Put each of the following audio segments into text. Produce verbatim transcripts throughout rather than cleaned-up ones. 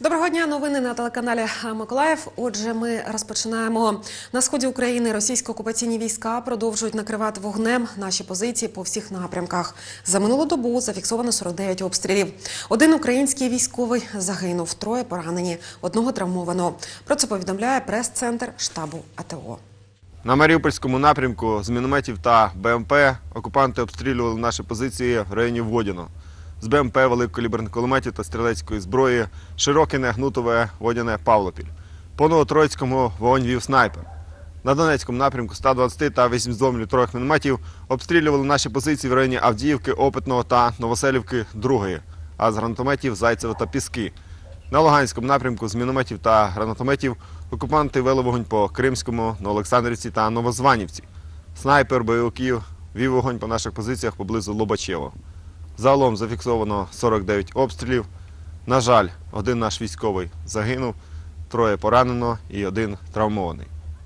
Доброго дня, новини на телеканалі Миколаїв. Отже, ми розпочинаємо. На сході України російсько-окупаційні війська продовжують накривати вогнем наші позиції по всіх напрямках. За минулу добу зафіксовано сорок дев'ять обстрілів. Один український військовий загинув, троє поранені, одного травмовано. Про це повідомляє прес-центр штабу А Т О. На Маріупольському напрямку з мінометів та Б М П окупанти обстрілювали наші позиції в районі Водяного. З Б М П, великокаліберних кулеметів та стрілецької зброї Широкине, Гнутове, Водяне, Павлопіль. По Новотроїцькому вогонь вів снайпер. На Донецькому напрямку ста двадцяти та вісімдесят два міліметрових мінометів обстрілювали наші позиції в районі Авдіївки, Опитного та Новоселівки другої, а з гранатометів Зайцеве та Піски. На Луганському напрямку з мінометів та гранатометів окупанти вели вогонь по Кримському, Новоолександрівці та Новозванівці. Снайпер бойовиків вів вогонь по наших позиціях поблизу Лобачева. Загалом зафіксовано сорок дев'ять обстрілів. На жаль, один наш військовий загинув, троє поранено і один травмований.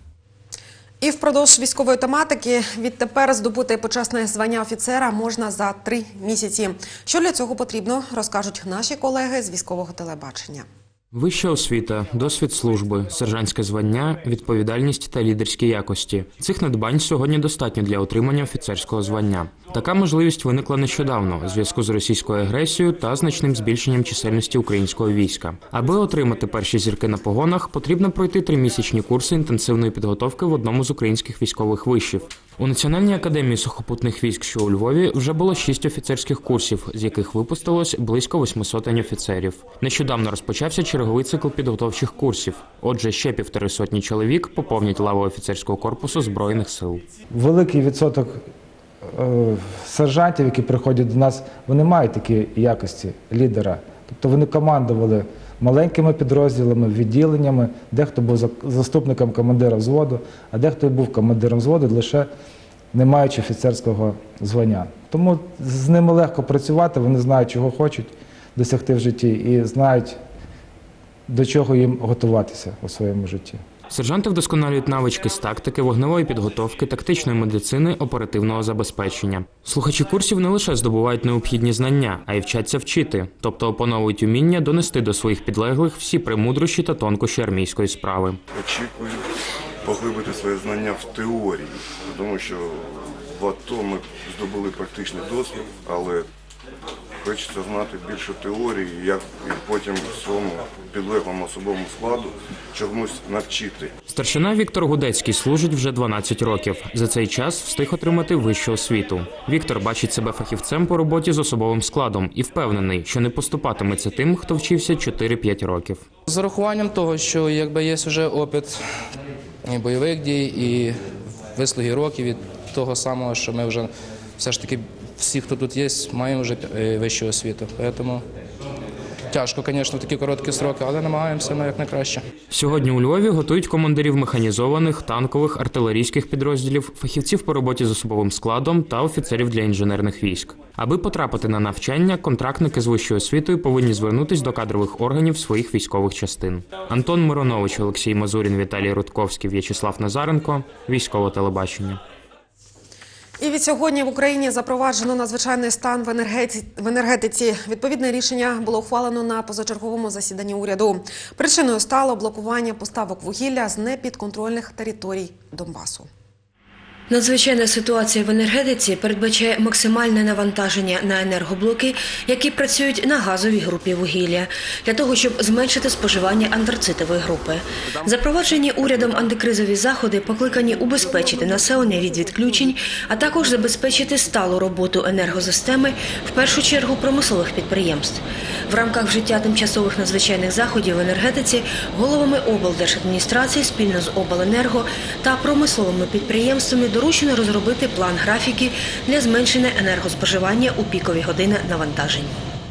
І впродовж військової тематики відтепер здобути почесне звання офіцера можна за три місяці. Що для цього потрібно, розкажуть наші колеги з військового телебачення. Вища освіта, досвід служби, сержантське звання, відповідальність та лідерські якості. Цих надбань сьогодні достатньо для отримання офіцерського звання. Така можливість виникла нещодавно у зв'язку з російською агресією та значним збільшенням чисельності українського війська. Аби отримати перші зірки на погонах, потрібно пройти тримісячні курси інтенсивної підготовки в одному з українських військових вишів. У Національній академії сухопутних військ, що у Львові, вже було шість офіцерських курсів, з яких випустилось близько восьми сотень офіцерів. Нещодавно розпочався черговий цикл підготовчих курсів. Отже, ще півтори сотні чоловік поповнять лаву офіцерського корпусу Збройних сил. Великий відсоток е, сержантів, які приходять до нас, вони мають такі якості лідера. Тобто вони командували маленькими підрозділами, відділеннями, дехто був заступником командира взводу, а дехто був командиром взводу, лише не маючи офіцерського звання. Тому з ними легко працювати, вони знають, чого хочуть досягти в житті і знають, до чого їм готуватися у своєму житті. Сержанти вдосконалюють навички з тактики, вогневої підготовки, тактичної медицини, оперативного забезпечення. Слухачі курсів не лише здобувають необхідні знання, а й вчаться вчити, тобто опановують уміння донести до своїх підлеглих всі премудрощі та тонкощі армійської справи. Очікую поглибити своє знання в теорії, тому що в АТО ми здобули практичний досвід, але хочеться знати більше теорії, як і потім своєму підлеглому особовому складу чомусь навчити. Старшина Віктор Гудецький служить вже дванадцять років. За цей час встиг отримати вищу освіту. Віктор бачить себе фахівцем по роботі з особовим складом і впевнений, що не поступатиметься тим, хто вчився чотири-п'ять років. З урахуванням того, що якби є вже опит і бойових дій, і вислуги років від того самого, що ми вже все ж таки всі, хто тут є, маємо вже вищу освіту. Тому тяжко, звісно, в такі короткі строки, але намагаємося на як найкраще. Сьогодні у Львові готують командирів механізованих, танкових, артилерійських підрозділів, фахівців по роботі з особовим складом та офіцерів для інженерних військ. Аби потрапити на навчання, контрактники з вищою освітою повинні звернутися до кадрових органів своїх військових частин. Антон Миронович, Олексій Мазурін, Віталій Рудковський, В'ячеслав Назаренко. Військове телебачення. І від сьогодні в Україні запроваджено надзвичайний стан в енергетиці. в енергетиці. Відповідне рішення було ухвалено на позачерговому засіданні уряду. Причиною стало блокування поставок вугілля з непідконтрольних територій Донбасу. Надзвичайна ситуація в енергетиці передбачає максимальне навантаження на енергоблоки, які працюють на газовій групі вугілля, для того, щоб зменшити споживання антрацитової групи. Запроваджені урядом антикризові заходи покликані убезпечити населення від відключень, а також забезпечити сталу роботу енергосистеми, в першу чергу промислових підприємств. В рамках вжиття тимчасових надзвичайних заходів в енергетиці головами облдержадміністрації спільно з обленерго та промисловими підприємствами доручено розробити план графіки для зменшення енергоспоживання у пікові години навантажень.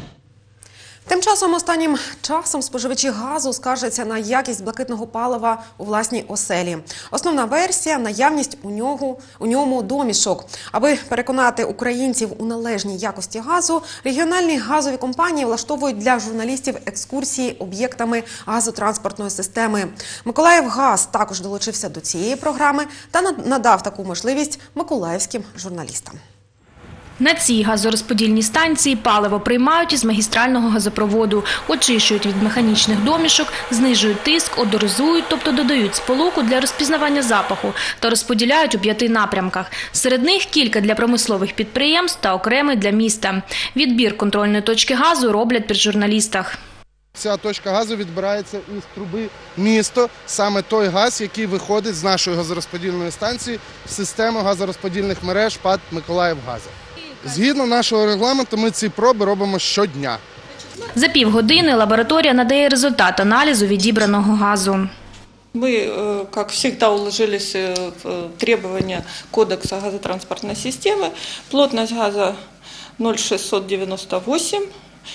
Тим часом останнім часом споживачі газу скаржаться на якість блакитного палива у власній оселі. Основна версія – наявність у нього, у ньому домішок. Аби переконати українців у належній якості газу, регіональні газові компанії влаштовують для журналістів екскурсії об'єктами газотранспортної системи. Миколаївгаз також долучився до цієї програми та надав таку можливість миколаївським журналістам. На цій газорозподільній станції паливо приймають із магістрального газопроводу, очищують від механічних домішок, знижують тиск, одоризують, тобто додають сполуку для розпізнавання запаху та розподіляють у п'яти напрямках. Серед них кілька для промислових підприємств та окремий для міста. Відбір контрольної точки газу роблять при журналістах. Ця точка газу відбирається із труби місто, саме той газ, який виходить з нашої газорозподільної станції в систему газорозподільних мереж ПАТ «Миколаївгаза». Згідно нашого регламенту, ми ці проби робимо щодня. За півгодини лабораторія надає результат аналізу відібраного газу. Мы, как всегда, уложились в требования Кодекса газотранспортной системы. Плотность газа ноль целых шестьсот девяносто восемь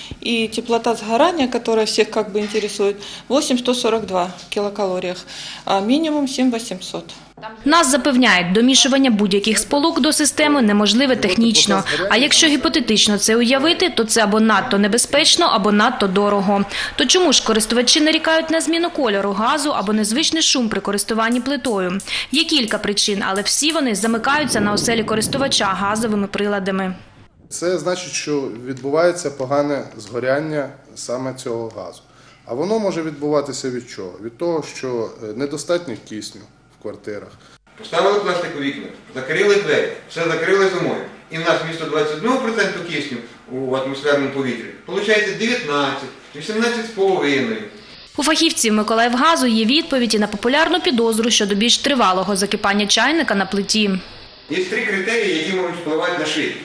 и теплота сгорания, которая всех как бы интересует, восемь тысяч сто сорок два килокалориях, а минимум семь тысяч восемьсот. Нас запевняють, домішування будь-яких сполук до системи неможливе технічно. А якщо гіпотетично це уявити, то це або надто небезпечно, або надто дорого. То чому ж користувачі нарікають на зміну кольору газу або незвичний шум при користуванні плитою? Є кілька причин, але всі вони замикаються на оселі користувача газовими приладами. Це значить, що відбувається погане згоряння саме цього газу. А воно може відбуватися від чого? Від того, що недостатньо кисню в квартирах. Поставили пластикові вікна, закрили двері, все закрили зимою. І в нас вмісто двадцять один відсоток кисню у атмосферному повітрі виходить дев'ятнадцять, вісімнадцять з половиною. У фахівців Миколаївгазу є відповіді на популярну підозру щодо більш тривалого закипання чайника на плиті. Є три критерії, які можуть впливати на швидкість.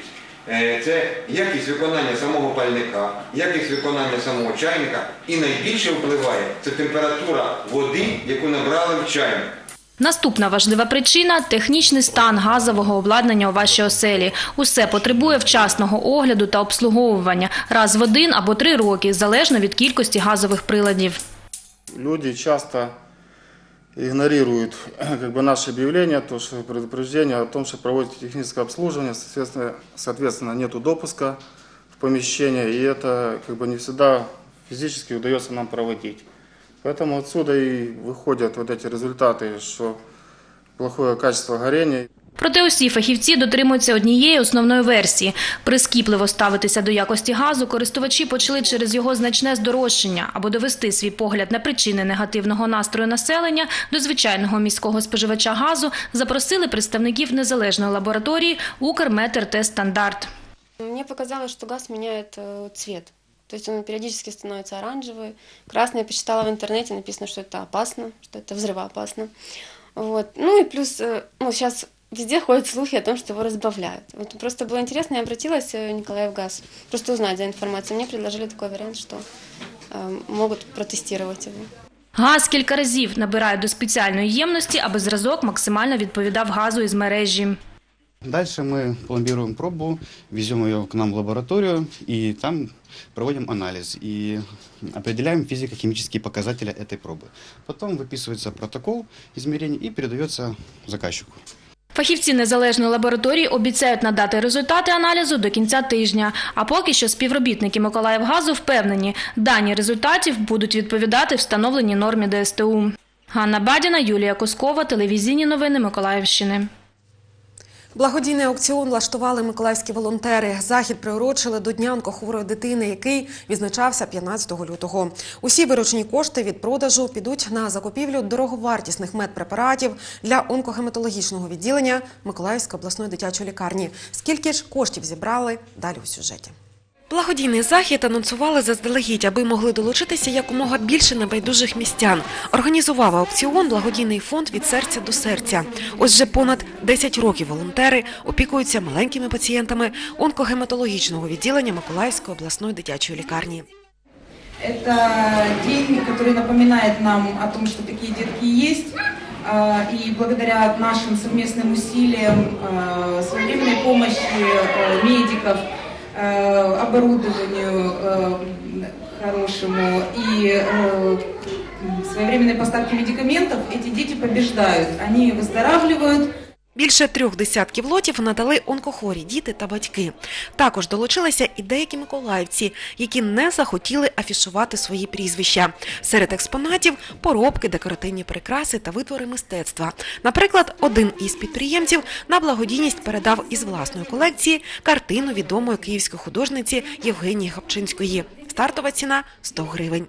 Це якість виконання самого пальника, якість виконання самого чайника і найбільше впливає – це температура води, яку набрали в чайник. Наступна важлива причина – технічний стан газового обладнання у вашій оселі. Усе потребує вчасного огляду та обслуговування раз в один або три роки, залежно від кількості газових приладів. Люди часто игнорируют как бы, наше объявление, то, что предупреждение о том, что проводится техническое обслуживание, соответственно, соответственно нету допуска в помещение, и это как бы, не всегда физически удается нам проводить. Поэтому отсюда и выходят вот эти результаты, что плохое качество горения. Проте усі фахівці дотримуються однієї основної версії. Прискіпливо ставитися до якості газу користувачі почали через його значне здорожчання, або довести свій погляд на причини негативного настрою населення до звичайного міського споживача газу запросили представників незалежної лабораторії «Укрметртестстандарт». Мне показалось, что газ меняет цвет. То есть он периодически становится оранжевый, красный. Я почитала в интернете, написано, что это опасно, что это взрывоопасно. Вот. Ну и плюс, ну, сейчас везде ходят слухи о том, что его разбавляют. Вот просто было интересно, я обратилась в Николаевгаз, просто узнать за информацию. Мне предложили такой вариант, что э, могут протестировать его. Газ кілька разів набирають до спеціальної ємності, аби зразок максимально відповідав газу із мережі. Дальше мы пломбируем пробу, везем ее к нам в лабораторию и там проводим анализ и определяем физико-химические показатели этой пробы. Потом выписывается протокол измерений и передается заказчику. Фахівці незалежної лабораторії обіцяють надати результати аналізу до кінця тижня. А поки що співробітники Миколаївгазу впевнені, дані результатів будуть відповідати встановленій нормі Д С Т У. Ганна Бадіна, Юлія Коскова, телевізійні новини Миколаївщини. Благодійний аукціон влаштували миколаївські волонтери. Захід приурочили до Дня онкохворої дитини, який відзначався п'ятнадцятого лютого. Усі виручені кошти від продажу підуть на закупівлю дороговартісних медпрепаратів для онкогематологічного відділення Миколаївської обласної дитячої лікарні. Скільки ж коштів зібрали – далі у сюжеті. Благодійний захід анонсували заздалегідь, аби могли долучитися якомога більше небайдужих містян. Організував аукціон благодійний фонд «Від серця до серця». Ось вже понад десять років волонтери опікуються маленькими пацієнтами онкогематологічного відділення Миколаївської обласної дитячої лікарні. Это день, который напоминает нам о том, что такие детки есть. И благодаря нашим совместным усилиям, своевременной помощи медиков, оборудованию хорошему и своевременной поставке медикаментов, эти дети побеждают, они выздоравливают. Більше трьох десятків лотів надали онкохворі діти та батьки. Також долучилися і деякі миколаївці, які не захотіли афішувати свої прізвища. Серед експонатів – поробки, декоративні прикраси та витвори мистецтва. Наприклад, один із підприємців на благодійність передав із власної колекції картину відомої київської художниці Євгенії Гапчинської. Стартова ціна – сто гривень.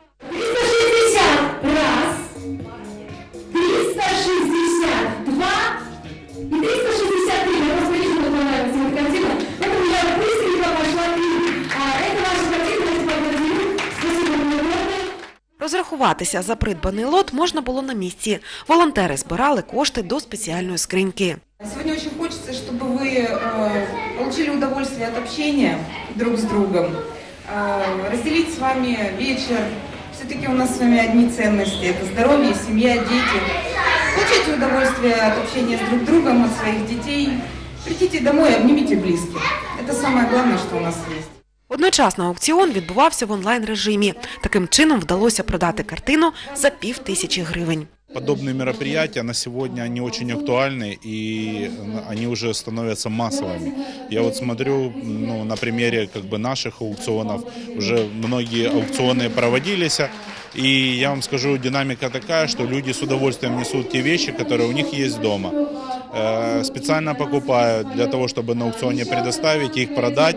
триста шестьдесят два и триста шестьдесят три. Я просто лично понравилась эта картина, поэтому я быстренько пошла к ним. Это ваша картина, я тебя благодарю. Спасибо мне огромное. Розрахуватися за придбаний лот можна було на місці. Волонтери збирали кошти до спеціальної скриньки. Сегодня очень хочется, чтобы вы э, получили удовольствие от общения друг с другом, э, разделить с вами вечер. Все-таки у нас с вами одни ценности – это здоровье, семья, дети. Получите удовольствие от общения с друг другом, от своих детей. Придите домой, обнимите близких. Это самое главное, что у нас есть. Одночасно аукціон відбувався в онлайн-режимі. Таким чином вдалося продати картину за пів тисячі гривень. Подобные мероприятия на сегодня, они очень актуальны и они уже становятся массовыми. Я вот смотрю, ну, на примере как бы наших аукционов, уже многие аукционы проводились, и я вам скажу, динамика такая, что люди с удовольствием несут те вещи, которые у них есть дома. Э, специально покупают для того, чтобы на аукционе предоставить, их продать,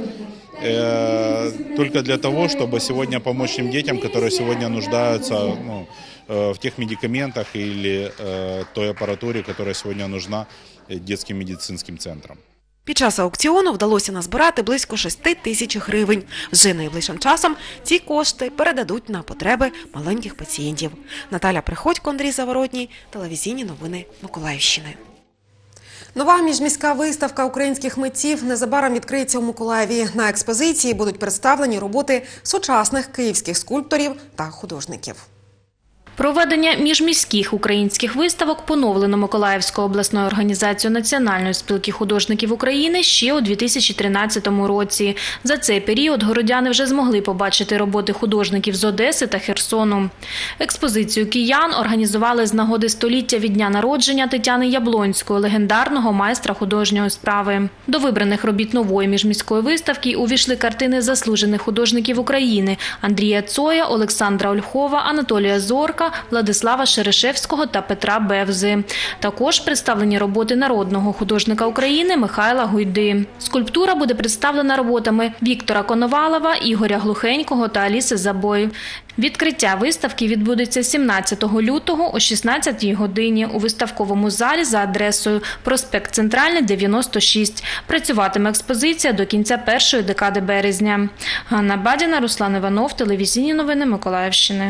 э, только для того, чтобы сегодня помочь тем детям, которые сегодня нуждаются, ну, в тех медикаментах или э, той аппаратуре, которая сегодня нужна детским медицинским центрам. Під час аукціону вдалося назбирати близько шести тисяч гривень. Вже найближчим часом ці кошти передадуть на потреби маленьких пацієнтів. Наталя Приходько, Андрій Заворотній, телевізійні новини Миколаївщини. Нова міжміська виставка українських митців незабаром відкриється у Миколаєві. На експозиції будуть представлені роботи сучасних київських скульпторів та художників. Проведення міжміських українських виставок поновлено Миколаївською обласною організацією Національної спілки художників України ще у дві тисячі тринадцятому році. За цей період городяни вже змогли побачити роботи художників з Одеси та Херсону. Експозицію киян організували з нагоди століття від дня народження Тетяни Яблонської, легендарного майстра художньої справи. До вибраних робіт нової міжміської виставки увійшли картини заслужених художників України Андрія Цоя, Олександра Ольхова, Анатолія Зорка, Владислава Шерешевського та Петра Бевзи. Також представлені роботи народного художника України Михайла Гуйди. Скульптура буде представлена роботами Віктора Коновалова, Ігоря Глухенького та Аліси Забой. Відкриття виставки відбудеться сімнадцятого лютого о шістнадцятій годині у виставковому залі за адресою проспект Центральний, дев'яносто шість. Працюватиме експозиція до кінця першої декади березня. Ганна Бадіна, Руслан Іванов, телевізійні новини Миколаївщини.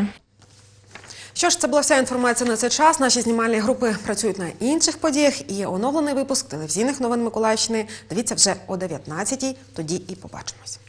Що ж, це була вся інформація на цей час. Наші знімальні групи працюють на інших подіях. І оновлений випуск телевізійних новин Миколаївщини дивіться вже о дев'ятнадцятій. Тоді і побачимось.